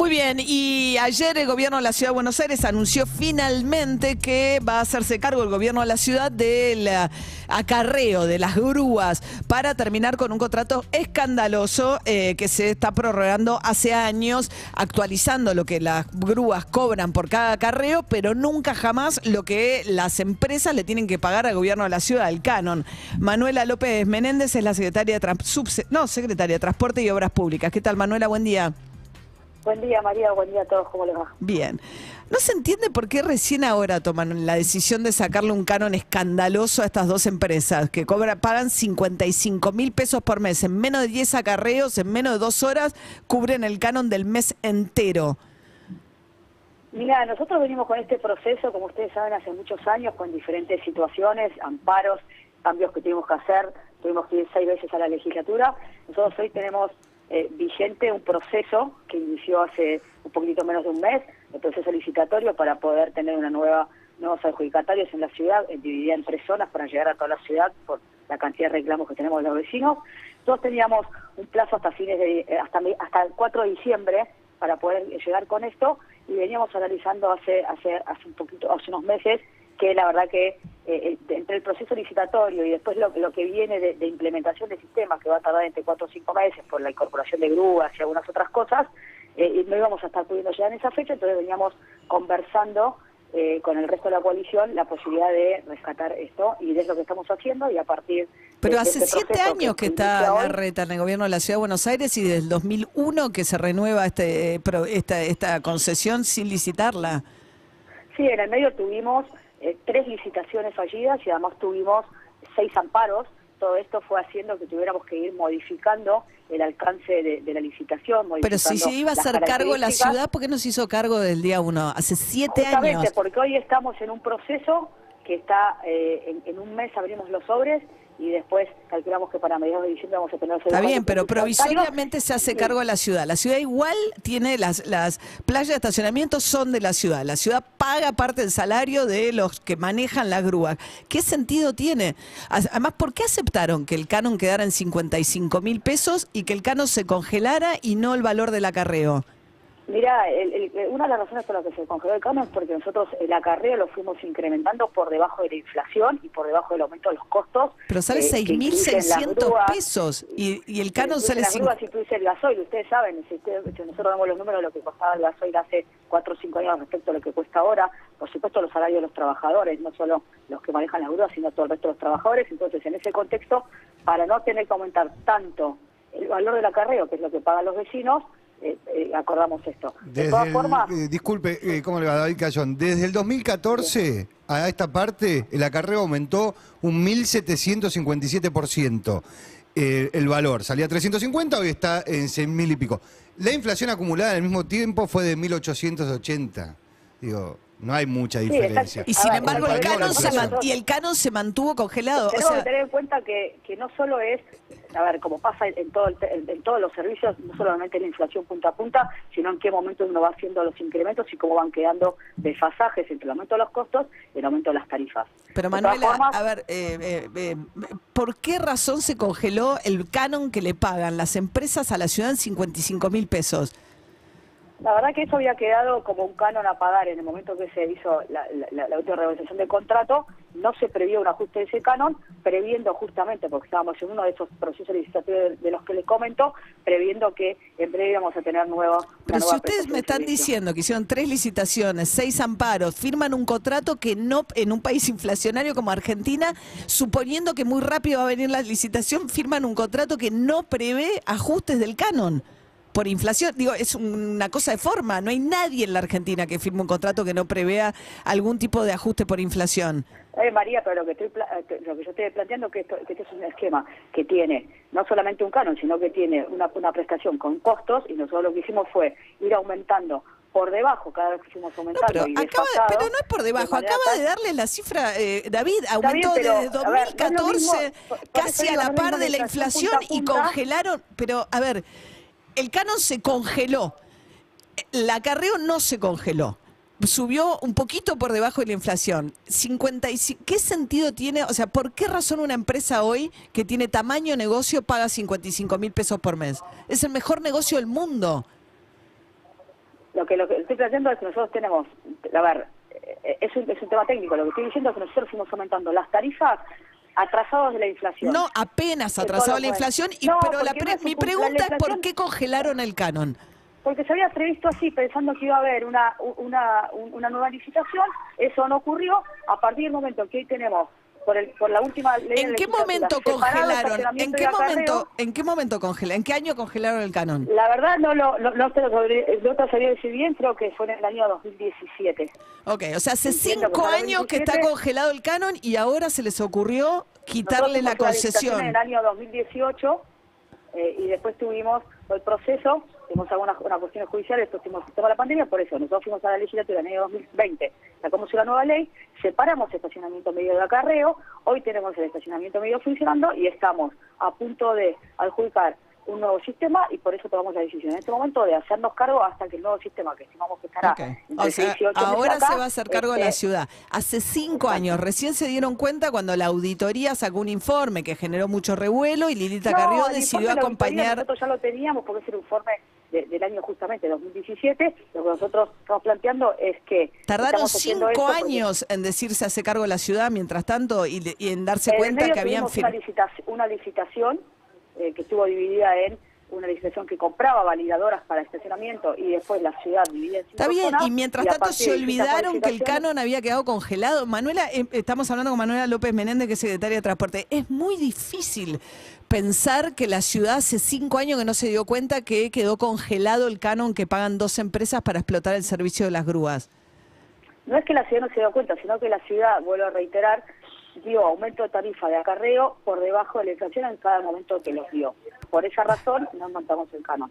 Muy bien, y ayer el gobierno de la Ciudad de Buenos Aires anunció finalmente que va a hacerse cargo el gobierno de la ciudad del acarreo de las grúas para terminar con un contrato escandaloso que se está prorrogando hace años, actualizando lo que las grúas cobran por cada acarreo, pero nunca jamás lo que las empresas le tienen que pagar al gobierno de la ciudad, el canon. Manuela López Menéndez es la secretaria de, secretaria de Transporte y Obras Públicas. ¿Qué tal, Manuela? Buen día. Buen día, María. Buen día a todos. ¿Cómo les va? Bien. No se entiende por qué recién ahora toman la decisión de sacarle un canon escandaloso a estas dos empresas que pagan 55.000 pesos por mes. En menos de 10 acarreos, en menos de 2 horas, cubren el canon del mes entero. Mira, nosotros venimos con este proceso, como ustedes saben, hace muchos años, con diferentes situaciones, amparos, cambios que tuvimos que hacer. Tuvimos que ir 6 veces a la legislatura. Nosotros hoy tenemos vigente un proceso que inició hace un poquito menos de un mes, el proceso licitatorio para poder tener nuevos adjudicatarios en la ciudad, dividida en 3 zonas para llegar a toda la ciudad por la cantidad de reclamos que tenemos de los vecinos. Nosotros teníamos un plazo hasta hasta el 4 de diciembre para poder llegar con esto, y veníamos analizando hace unos meses que la verdad que entre el proceso licitatorio y después lo que viene de implementación de sistemas, que va a tardar entre 4 o 5 meses por la incorporación de grúas y algunas otras cosas, no íbamos a estar pudiendo llegar en esa fecha. Entonces veníamos conversando con el resto de la coalición la posibilidad de rescatar esto, y es lo que estamos haciendo. Y a partir Pero de hace este 7 años que está Larreta en el gobierno de la Ciudad de Buenos Aires, y desde el 2001 que se renueva esta concesión sin licitarla. Sí, en el medio tuvimos 3 licitaciones fallidas y además tuvimos 6 amparos. Todo esto fue haciendo que tuviéramos que ir modificando el alcance de la licitación. Pero si se iba a hacer cargo la ciudad, ¿por qué no se hizo cargo del día 1? Hace 7 años. Porque hoy estamos en un proceso que está, en un mes abrimos los sobres, y después calculamos que para mediados de diciembre vamos a tener... Está bien, pero provisoriamente se hace cargo de la ciudad. La ciudad igual tiene las playas de estacionamiento, son de la ciudad. La ciudad paga parte del salario de los que manejan la grúa. ¿Qué sentido tiene? Además, ¿por qué aceptaron que el canon quedara en 55.000 pesos y que el canon se congelara y no el valor del acarreo? Mira, una de las razones por las que se congeló el canon es porque nosotros el acarreo lo fuimos incrementando por debajo de la inflación y por debajo del aumento de los costos. Pero sale 6.600 pesos y el canon sale... Las grúas incluye el gasoil. Ustedes saben, nosotros damos los números de lo que costaba el gasoil hace 4 o 5 años respecto a lo que cuesta ahora. Por supuesto, los salarios de los trabajadores, no solo los que manejan las grúas, sino todo el resto de los trabajadores. Entonces, en ese contexto, para no tener que aumentar tanto el valor del acarreo, que es lo que pagan los vecinos, acordamos esto. De todas formas... disculpe, ¿cómo le va, David Cayón? Desde el 2014 a esta parte, el acarreo aumentó un 1.757%. El valor salía a 350, hoy está en 6.000 y pico. La inflación acumulada en el mismo tiempo fue de 1.880. Digo, no hay mucha diferencia. Y sin embargo, el canon se mantuvo congelado. Tenemos que tener en cuenta que no solo es, a ver, como pasa en todos los servicios, no solamente la inflación punta a punta, sino en qué momento uno va haciendo los incrementos y cómo van quedando desfasajes entre el aumento de los costos y el aumento de las tarifas. Pero Manuela, a ver, ¿por qué razón se congeló el canon que le pagan las empresas a la ciudad en 55.000 pesos? La verdad que eso había quedado como un canon a pagar en el momento que se hizo la última renegociación del contrato. No se previó un ajuste de ese canon, previendo justamente, porque estábamos en uno de esos procesos licitatorios de los que les comento, previendo que en breve íbamos a tener nueva... Pero si ustedes me están diciendo que hicieron 3 licitaciones, 6 amparos, firman un contrato que no, en un país inflacionario como Argentina, suponiendo que muy rápido va a venir la licitación, firman un contrato que no prevé ajustes del canon por inflación. Digo, es una cosa de forma. No hay nadie en la Argentina que firme un contrato que no prevea algún tipo de ajuste por inflación. María, pero lo que yo estoy planteando es que este es un esquema que tiene no solamente un canon, sino que tiene una prestación con costos, y nosotros lo que hicimos fue ir aumentando por debajo cada vez que fuimos aumentando. No, pero no es por debajo, acaba de darle la cifra, David, aumentó desde 2014 casi a la par de la inflación y congelaron, pero a ver, el canon se congeló, el acarreo no se congeló. Subió un poquito por debajo de la inflación. 55, ¿qué sentido tiene? O sea, ¿por qué razón una empresa hoy que tiene tamaño negocio paga 55.000 pesos por mes? Es el mejor negocio del mundo. lo que estoy planteando es que nosotros tenemos, a ver, es un tema técnico, lo que estoy diciendo es que nosotros fuimos aumentando las tarifas atrasados de la inflación. No, apenas atrasado la inflación, pero mi pregunta es ¿por qué congelaron el canon? Porque se había previsto así, pensando que iba a haber una nueva licitación, eso no ocurrió. A partir del momento que hoy tenemos, por la última ley ¿En qué momento congelaron? ¿En qué momento congelaron? ¿En qué año congelaron el canon? La verdad no te sabría decir bien, creo que fue en el año 2017. Ok, o sea, hace 5 años que está congelado el canon y ahora se les ocurrió quitarle la concesión. En el año 2018 y después tuvimos el proceso, tuvimos algunas cuestiones judiciales, después tuvimos el tema de la pandemia, por eso nosotros fuimos a la legislatura en el año 2020, sacamos una nueva ley, separamos el estacionamiento medio de acarreo, hoy tenemos el estacionamiento medio funcionando y estamos a punto de adjudicar un nuevo sistema y por eso tomamos la decisión en este momento de hacernos cargo hasta que el nuevo sistema, que estimamos que estará o sea, ahora se va a hacer cargo de la ciudad. Hace 5 años, recién se dieron cuenta cuando la auditoría sacó un informe que generó mucho revuelo y Lilita Carrió decidió acompañar. Nosotros ya lo teníamos porque es el informe del año justamente 2017. Lo que nosotros estamos planteando es que tardaron 5 años en decir se hace cargo de la ciudad, mientras tanto, y en darse cuenta que habían una licitación que estuvo dividida en una licitación que compraba validadoras para estacionamiento y después la ciudad dividida en 5 Está bien, zonas, y mientras tanto se olvidaron que el canon había quedado congelado. Manuela, estamos hablando con Manuela López Menéndez, que es secretaria de Transporte. Es muy difícil pensar que la ciudad hace 5 años que no se dio cuenta que quedó congelado el canon que pagan 2 empresas para explotar el servicio de las grúas. No es que la ciudad no se dio cuenta, sino que la ciudad, vuelvo a reiterar, dio aumento de tarifa de acarreo por debajo de la inflación en cada momento que los dio. Por esa razón no montamos el canon.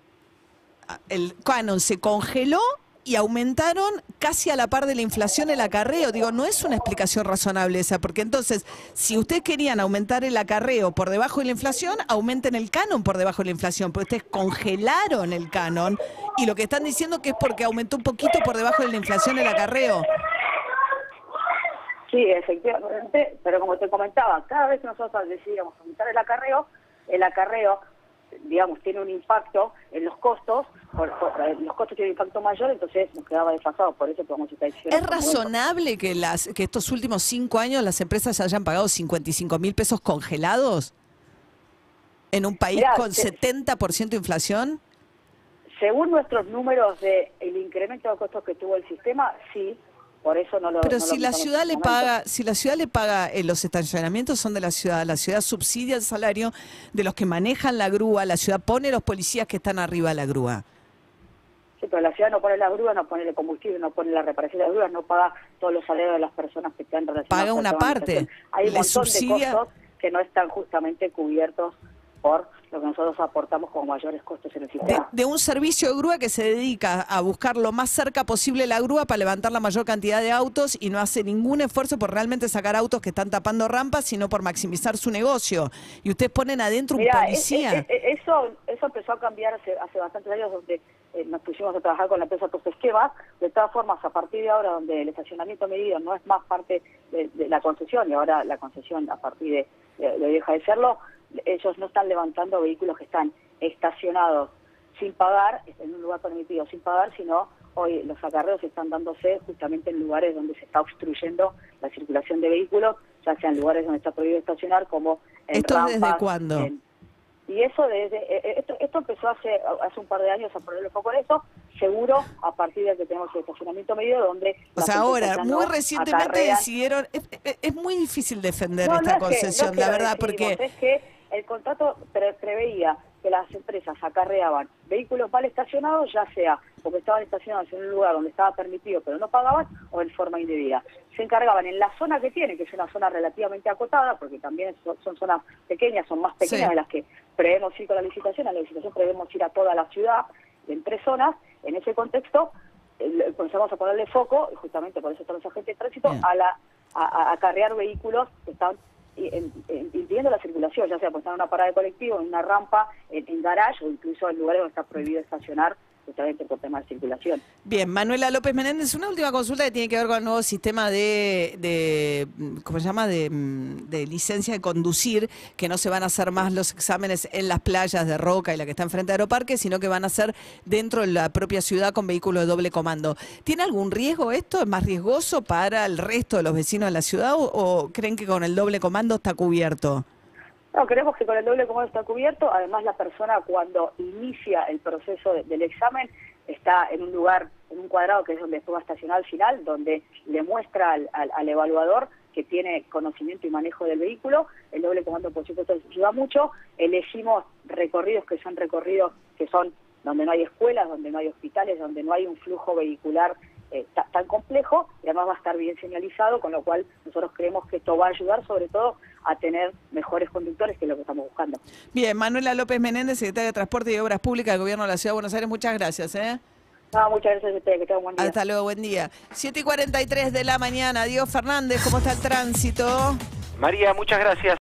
El canon se congeló y aumentaron casi a la par de la inflación el acarreo. Digo, no es una explicación razonable esa, porque entonces, si ustedes querían aumentar el acarreo por debajo de la inflación, aumenten el canon por debajo de la inflación, porque ustedes congelaron el canon y lo que están diciendo que es porque aumentó un poquito por debajo de la inflación el acarreo. Sí, efectivamente, pero como te comentaba, cada vez que nosotros decidíamos aumentar el acarreo, digamos, tiene un impacto en los costos, los costos tienen un impacto mayor, entonces nos quedaba desfasado, por eso tomamos esta decisión. ¿Es razonable que estos últimos 5 años las empresas hayan pagado 55.000 pesos congelados en un país con 70% de inflación? Según nuestros números del incremento de costos que tuvo el sistema, sí. Por eso no lo. Pero no si lo la ciudad le paga, momento. Los estacionamientos son de la ciudad subsidia el salario de los que manejan la grúa, la ciudad pone los policías que están arriba de la grúa. Sí, pero la ciudad no pone la grúa, no pone el combustible, no pone la reparación de las grúas, no paga todos los salarios de las personas que están relacionadas. Paga una parte. Hay un montón de costos que no están justamente cubiertos por lo que nosotros aportamos como mayores costos en el sistema. De un servicio de grúa que se dedica a buscar lo más cerca posible la grúa para levantar la mayor cantidad de autos y no hace ningún esfuerzo por realmente sacar autos que están tapando rampas, sino por maximizar su negocio. Y ustedes ponen adentro un policía. Eso empezó a cambiar hace bastantes años, donde nos pusimos a trabajar con la empresa Tosesquema. De todas formas, a partir de ahora, donde el estacionamiento medido no es más parte de la concesión, y ahora la concesión a partir de deja de serlo, ellos no están levantando vehículos que están estacionados sin pagar, en un lugar permitido sin pagar, sino hoy los acarreos están dándose justamente en lugares donde se está obstruyendo la circulación de vehículos, ya sea en lugares donde está prohibido estacionar, como en ¿Esto rampas, desde cuándo? Y eso esto empezó hace un par de años a ponerle foco en eso, seguro a partir de que tenemos el estacionamiento medio donde... O sea, ahora, muy recientemente decidieron... Es muy difícil defender esta concesión, la verdad, porque... Es que el contrato preveía que las empresas acarreaban vehículos mal estacionados, ya sea porque estaban estacionados en un lugar donde estaba permitido pero no pagaban, o en forma indebida. Se encargaban en la zona que tiene, que es una zona relativamente acotada, porque también son zonas pequeñas, son más pequeñas de las que prevemos ir con la licitación. A la licitación prevemos ir a toda la ciudad, en 3 zonas. En ese contexto, comenzamos a ponerle foco, y justamente por eso están los agentes de tránsito, a acarrear vehículos que están impidiendo la circulación, ya sea pues están en una parada de colectivo, en una rampa, en garage, o incluso en lugares donde está prohibido estacionar justamente por temas de circulación. Bien, Manuela López Menéndez, una última consulta que tiene que ver con el nuevo sistema de ¿cómo se llama? De licencia de conducir, que no se van a hacer más los exámenes en las playas de Roca y la que está enfrente de Aeroparque, sino que van a ser dentro de la propia ciudad con vehículos de doble comando. ¿Tiene algún riesgo esto? ¿Es más riesgoso para el resto de los vecinos de la ciudad o creen que con el doble comando está cubierto? No, creemos que con el doble comando está cubierto. Además, la persona cuando inicia el proceso del examen está en un lugar, en un cuadrado que es donde después va a estacionar al final, donde le muestra al evaluador que tiene conocimiento y manejo del vehículo. El doble comando, por supuesto, ayuda mucho. Elegimos recorridos que son donde no hay escuelas, donde no hay hospitales, donde no hay un flujo vehicular tan complejo, y además va a estar bien señalizado, con lo cual nosotros creemos que esto va a ayudar sobre todo a tener mejores conductores, que es lo que estamos buscando. Bien, Manuela López Menéndez, secretaria de Transporte y Obras Públicas del Gobierno de la Ciudad de Buenos Aires, muchas gracias. No, muchas gracias a ustedes, que tengan un buen día. Hasta luego, buen día. 7:43 de la mañana, Diego Fernández, ¿cómo está el tránsito? María, muchas gracias.